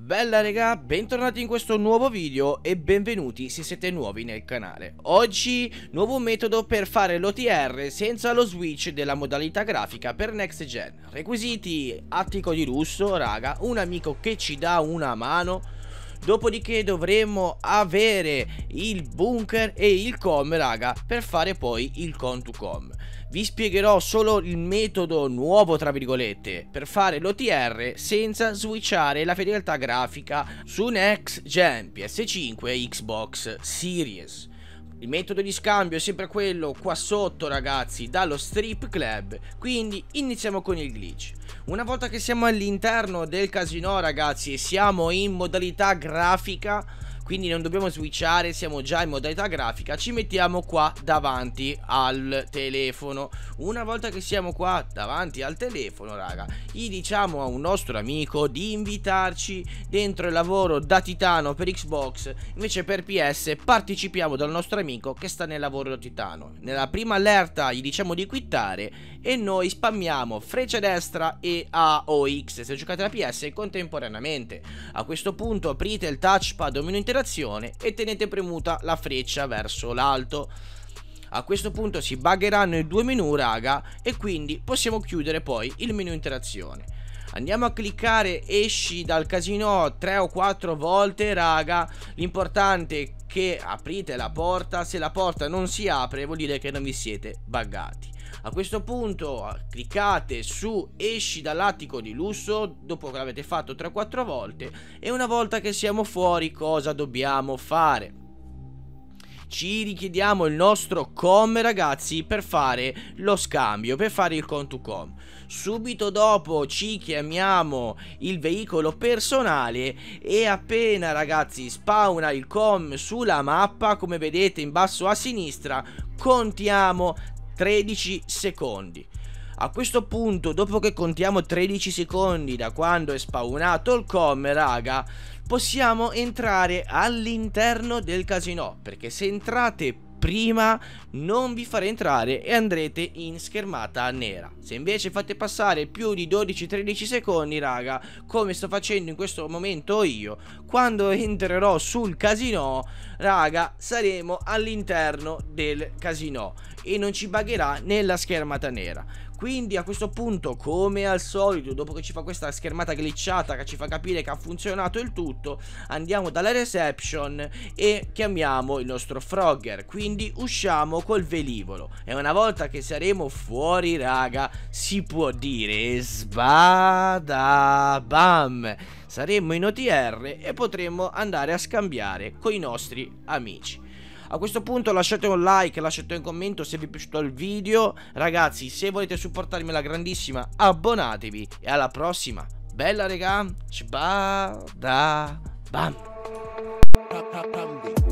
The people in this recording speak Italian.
Bella raga, bentornati in questo nuovo video e benvenuti se siete nuovi nel canale. Oggi nuovo metodo per fare l'OTR senza lo switch della modalità grafica per next gen. Requisiti: attico di lusso raga, un amico che ci dà una mano. Dopodiché dovremo avere il bunker e il com raga per fare poi il con to com. Vi spiegherò solo il metodo nuovo tra virgolette per fare l'OTR senza switchare la fedeltà grafica su next gen PS5 e Xbox Series. Il metodo di scambio è sempre quello qua sotto ragazzi, dallo strip club, quindi iniziamo con il glitch. Una volta che siamo all'interno del casino ragazzi e siamo in modalità grafica, quindi non dobbiamo switchare, siamo già in modalità grafica, ci mettiamo qua davanti al telefono. Una volta che siamo qua davanti al telefono raga, gli diciamo a un nostro amico di invitarci dentro il lavoro da titano per Xbox, invece per PS partecipiamo dal nostro amico che sta nel lavoro da titano. Nella prima allerta gli diciamo di quittare e noi spammiamo freccia destra e A o X se giocate la PS contemporaneamente. A questo punto aprite il touchpad o menu interazione e tenete premuta la freccia verso l'alto. A questo punto si buggeranno i due menu raga e quindi possiamo chiudere poi il menu interazione. Andiamo a cliccare esci dal casino 3 o 4 volte raga. L'importante è che aprite la porta, se la porta non si apre vuol dire che non vi siete buggati. A questo punto cliccate su esci dall'attico di lusso dopo che l'avete fatto 3-4 volte e una volta che siamo fuori cosa dobbiamo fare? Ci richiediamo il nostro com ragazzi per fare lo scambio, per fare il con to com. Subito dopo ci chiamiamo il veicolo personale e appena ragazzi spawna il com sulla mappa, come vedete in basso a sinistra, contiamo 13 secondi. A questo punto, dopo che contiamo 13 secondi da quando è spawnato il com raga, possiamo entrare all'interno del casino, perché se entrate prima non vi farà entrare e andrete in schermata nera. Se invece fate passare più di 12-13 secondi raga, come sto facendo in questo momento io, quando entrerò sul casino raga saremo all'interno del casino e non ci buggerà nella schermata nera. Quindi a questo punto, come al solito, dopo che ci fa questa schermata glitchata che ci fa capire che ha funzionato il tutto, andiamo dalla reception e chiamiamo il nostro Frogger, quindi usciamo col velivolo e una volta che saremo fuori raga si può dire sbadabam, saremo in OTR e potremo andare a scambiare con i nostri amici. A questo punto lasciate un like, lasciate un commento se vi è piaciuto il video. Ragazzi, se volete supportarmi alla grandissima, abbonatevi e alla prossima. Bella regà, sbada bam.